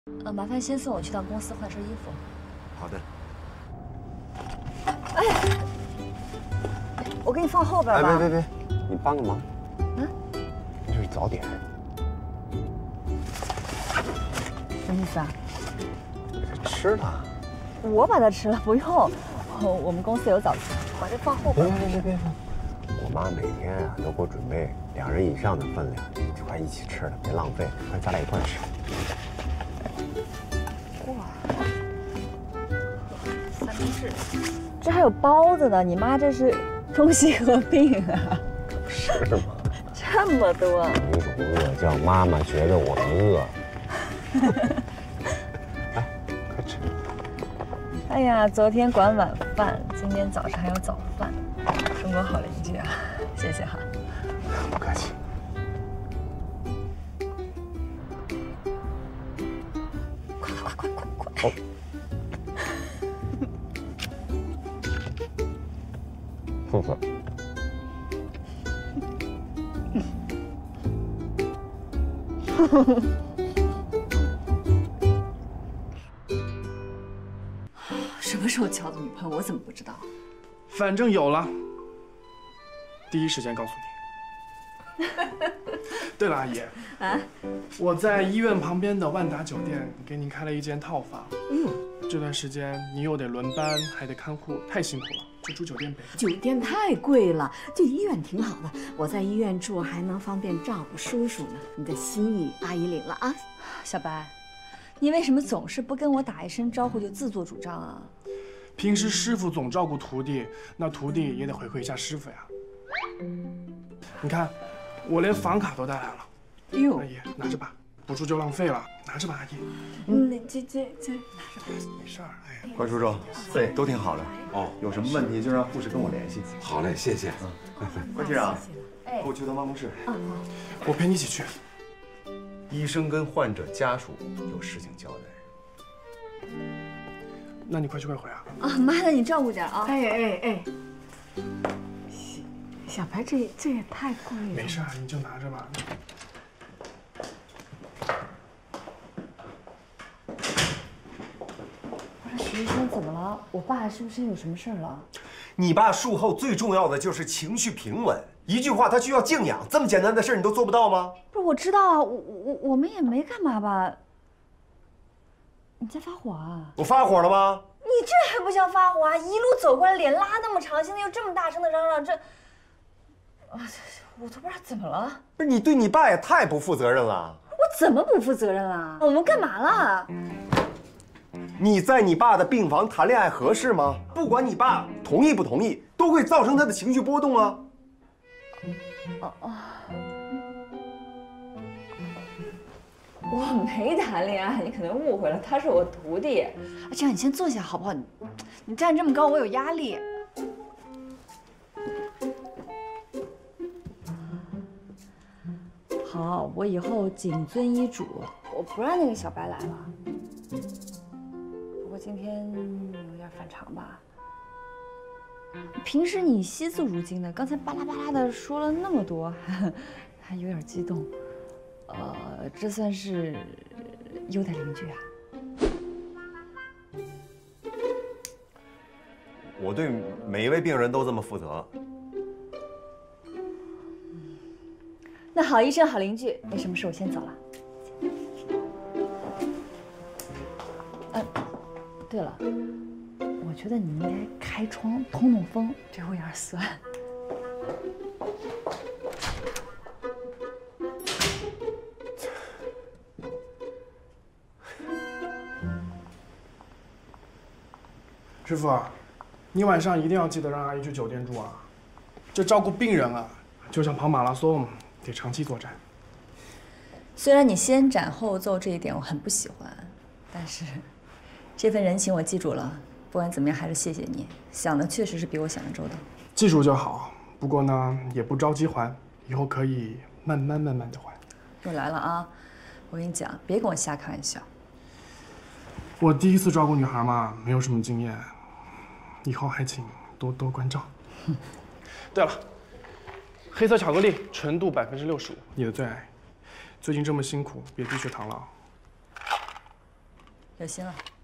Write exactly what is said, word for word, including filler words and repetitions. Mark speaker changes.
Speaker 1: 呃，麻烦先送我去趟公司换身衣服。
Speaker 2: 好的。
Speaker 1: 哎，我给你放后边吧。
Speaker 2: 哎，别别别，你帮个忙。
Speaker 1: 嗯？
Speaker 2: 这是早点。
Speaker 1: 什么意思啊？
Speaker 2: 吃的。
Speaker 1: 我把它吃了，不用。我们公司有早餐，把这放后边。
Speaker 2: 别别别别别！我妈每天啊都给我准备两人以上的分量，就快一起吃了，别浪费，快咱俩一块吃。
Speaker 1: 哇，三明治，这还有包子呢！你妈这是中西合并啊？
Speaker 2: 是吗？
Speaker 1: 这么多！
Speaker 2: 有一种饿叫妈妈觉得我们饿。来，快吃。
Speaker 1: 哎呀，昨天管晚饭，今天早上还有早饭，中国好邻居啊！谢谢哈。
Speaker 2: 不客气。
Speaker 1: 快快快快快！
Speaker 2: 哦。谢谢。
Speaker 1: 什么时候交的女朋友？我怎么不知道？
Speaker 3: 反正有了，第一时间告诉你。对了，阿姨，啊，我在医院旁边的万达酒店给您开了一间套房。嗯，这段时间你又得轮班，还得看护，太辛苦了，就住酒店呗。
Speaker 4: 酒店太贵了，这医院挺好的。我在医院住还能方便照顾叔叔呢。你的心意，阿姨领了啊。
Speaker 1: 小白，你为什么总是不跟我打一声招呼就自作主张啊？
Speaker 3: 平时师傅总照顾徒弟，那徒弟也得回馈一下师傅呀。你看，我连房卡都带来了。哎呦，阿姨拿着吧，不住就浪费了，拿着吧，阿姨。
Speaker 4: 嗯，这这这，
Speaker 3: 没事儿。哎，
Speaker 5: 关叔叔，对，都挺好的。哦，有什么问题就让护士跟我联系。
Speaker 2: 好嘞，谢谢。
Speaker 5: 嗯，关局长，跟我去趟办公室。
Speaker 4: 嗯，
Speaker 3: 我陪你一起去。
Speaker 5: 医生跟患者家属有事情交代。
Speaker 3: 那你快去快回啊！
Speaker 1: 啊，妈的，你照顾点啊！
Speaker 4: 哎哎哎，小白，这这也太贵了。
Speaker 3: 没事，你就拿着吧。
Speaker 1: 我说徐医生怎么了？我爸是不是有什么事儿了？
Speaker 6: 你爸术后最重要的就是情绪平稳，一句话他需要静养，这么简单的事你都做不到吗？
Speaker 1: 不是，我知道啊，我我我们也没干嘛吧？你在发火啊？
Speaker 6: 我发火了吗？
Speaker 1: 你这还不叫发火啊？一路走过来，脸拉那么长，现在又这么大声的嚷嚷，这，啊，我都不知道怎么了。
Speaker 6: 不是你对你爸也太不负责任了。
Speaker 1: 我怎么不负责任了？我们干嘛了？
Speaker 6: 你在你爸的病房谈恋爱合适吗？不管你爸同意不同意，都会造成他的情绪波动啊。
Speaker 1: 哦哦。我没谈恋爱，你可能误会了，他是我徒弟。这样，你先坐下好不好？你你站这么高，我有压力。好，我以后谨遵医嘱，我不让那个小白来了。不过今天有点反常吧？平时你惜字如金的，刚才巴拉巴拉的说了那么多，还有点激动。呃，这算是优待邻居啊。
Speaker 6: 我对每一位病人都这么负责。
Speaker 1: 那好医生好邻居，没什么事，我先走了。嗯，对了，我觉得你应该开窗通通风，这会有点酸。
Speaker 3: 师傅，你晚上一定要记得让阿姨去酒店住啊！这照顾病人啊，就像跑马拉松，得长期作战。
Speaker 1: 虽然你先斩后奏这一点我很不喜欢，但是这份人情我记住了。不管怎么样，还是谢谢你，想的确实是比我想的周到。
Speaker 3: 记住就好，不过呢，也不着急还，以后可以慢慢慢慢的还。
Speaker 1: 又来了啊！我跟你讲，别跟我瞎开玩笑。
Speaker 3: 我第一次照顾女孩嘛，没有什么经验。以后还请多多关照。对了，黑色巧克力纯度百分之六十五，你的最爱。最近这么辛苦，别低血糖了。
Speaker 1: 有心了。